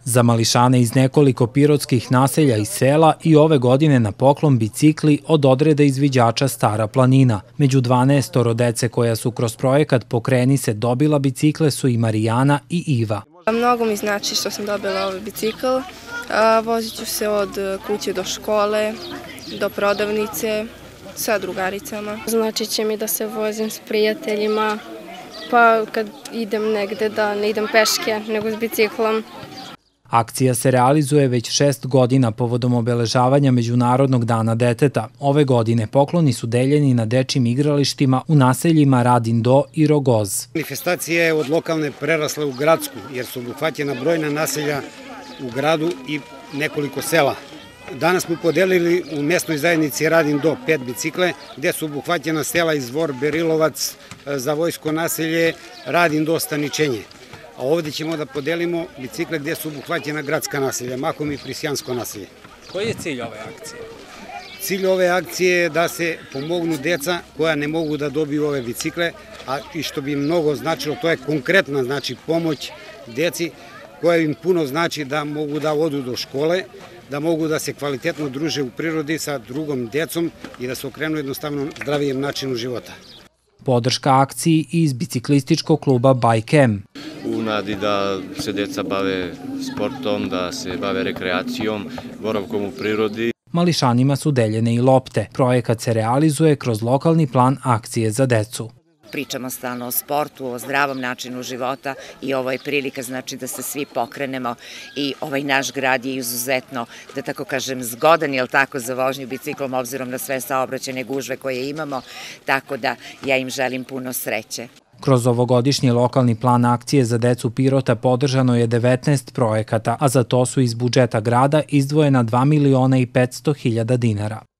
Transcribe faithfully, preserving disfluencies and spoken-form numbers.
Za mališane iz nekoliko pirotskih naselja i sela i ove godine na poklon bicikli od odreda izviđača Stara planina. Među dvanaestoro dece koja su kroz projekat Pokreni se dobila bicikle su i Marijana i Iva. Mnogo mi znači što sam dobila ovaj bicikl. Vozit ću se od kuće do škole, do prodavnice, sa drugaricama. Znači će mi da se vozim s prijateljima, pa kad idem negde da ne idem peške, nego s biciklom. Akcija se realizuje već šest godina povodom obeležavanja Međunarodnog dana deteta. Ove godine pokloni su deljeni na dečjim igralištima u naseljima Radin Do i Rogoz. Manifestacija je od lokalne prerasla u gradsku, jer su obuhvaćena brojna naselja u gradu i nekoliko sela. Danas smo podelili u mesnoj zajednici Radin Do pet bicikle, gde su obuhvaćena sela Izvor, Berilovac, Zavojsko naselje, Radin Do, Staničenje. A ovdje ćemo da podelimo bicikle gdje su obuhvaćena gradska naselja, mahom i Prisjansko naselje. Koji je cilj ove akcije? Cilj ove akcije je da se pomognu deca koja ne mogu da dobiju ove bicikle, a i što bi im mnogo značilo, to je konkretna znači pomoć deci koja im puno znači da mogu da odu do škole, da mogu da se kvalitetno druže u prirodi sa drugom decom i da se okrenu jednostavno zdravijem načinu života. Podrška akciji iz biciklističkog kluba Bike M. U nadi da se deca bave sportom, da se bave rekreacijom, boravkom u prirodi. Mališanima su deljene i lopte. Projekat se realizuje kroz lokalni plan akcije za decu. Pričamo stalno o sportu, o zdravom načinu života i ovo je prilika znači da se svi pokrenemo i ovaj naš grad je izuzetno, da tako kažem, zgodan, jel tako, za vožnju biciklom obzirom na sve saobraćajne gužve koje imamo, tako da ja im želim puno sreće. Kroz ovogodišnji lokalni plan akcije za decu Pirota podržano je devetnaest projekata, a za to su iz budžeta grada izdvojena dva miliona i petsto hiljada dinara.